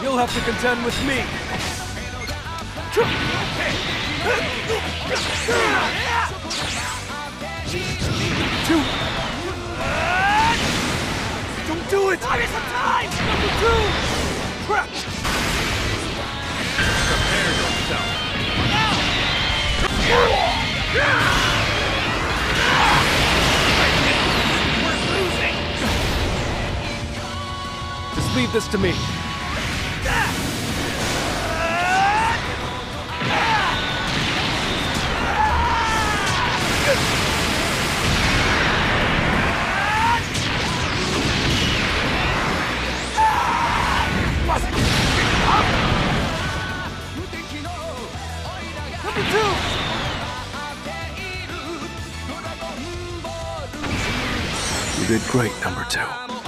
You'll have to contend with me. Two. Don't do it! Give me some time! Number two! Crap! Prepare yourself. We're losing! Just leave this to me. Number two! You did great, number two.